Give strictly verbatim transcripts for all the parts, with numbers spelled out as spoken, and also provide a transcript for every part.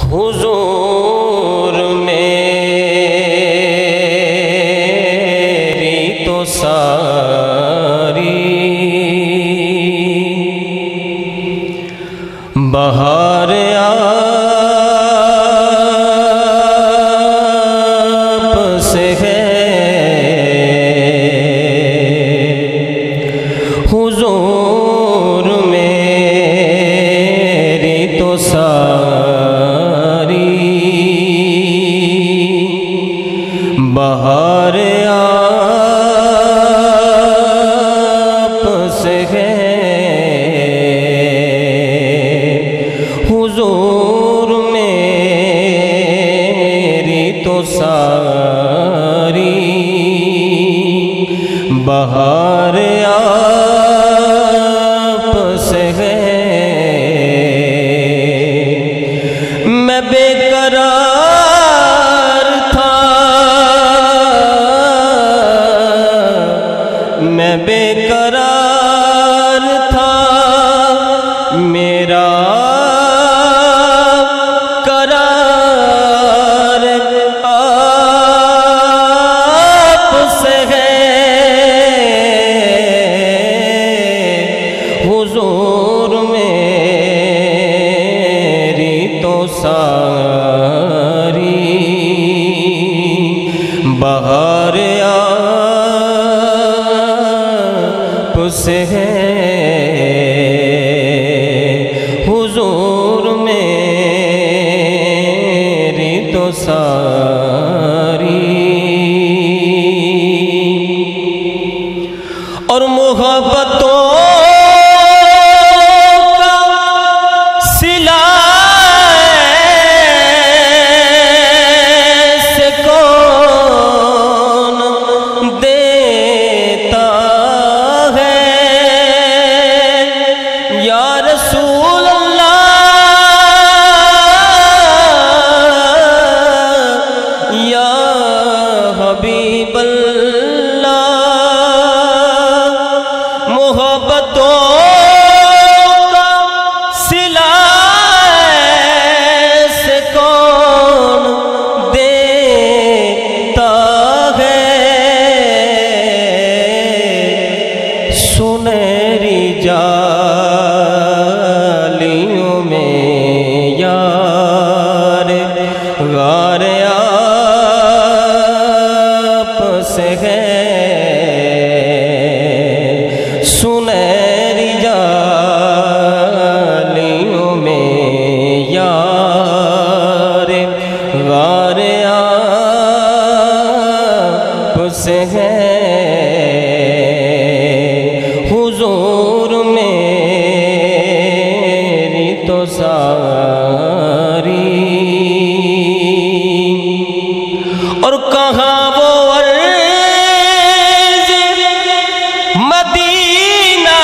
حضور میری تو ساری بہار آپ سے ہے، حضور میری تو ساری بہار آپ سے ہے، حضور میری تو ساری بہار آپ سے ہے۔ میں بے قرار تھا، میں بے قرار تھا، میرا قرار آپ سے ہے، حضور میری تو ساری بہار آپ سے ہے، حضور میری تو ساری۔ اور محبتوں کا صلہ سے کون دیتا ہے، یا رسول اللہ یا حبیب اللہ۔ محبتوں کا صلہ سے کون دیتا ہے، سنہری جالیوں میں یار غار آپ سے ہے، سنہری جالیوں میں یار غار آپ سے ہے، حضور میری تو ساری۔ اور کہاں وہ عرض مدینہ،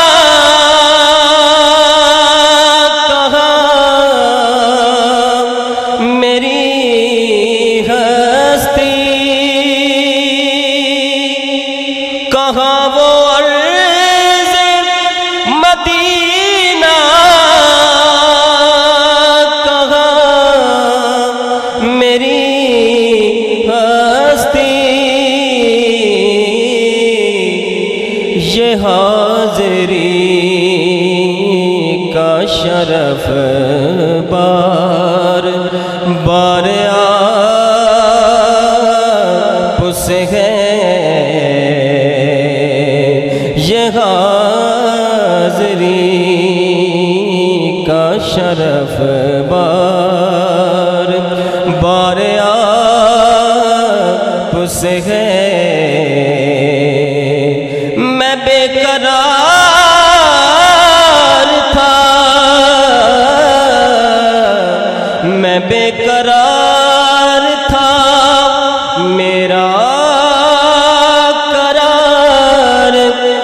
کہاں میری ہستی، کہاں وہ عرض مدینہ، کہاں میری ہستی، یہ حاضری کا شرف بار بار آپ سے ہے، یہ حاضری کا شرف بار بار آپ سے ہے۔ میں بے قرار تھا، میں بے قرار تھا، میرا قرار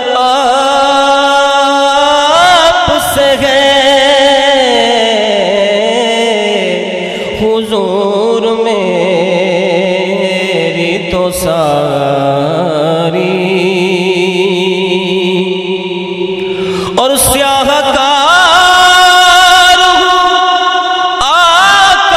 آپ سے ہے، حضور میری تو ساری۔ اور سیاہ کار ہوں آقا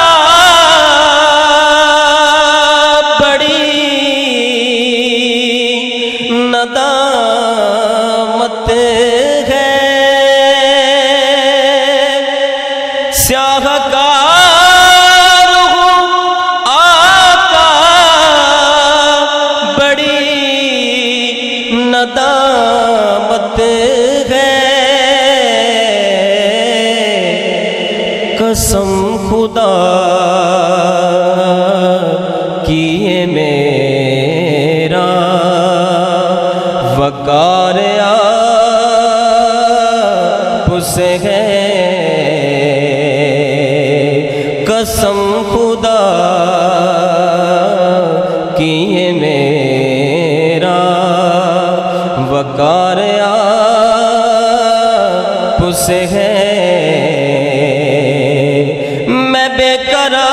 गुनाहगार हूँ आका, बड़ी नदामत है, कसम खुदा की ये मेरा वकार आपसे है, कसम खुदा की ये मेरा वकार आपसे है। मैं बेकरार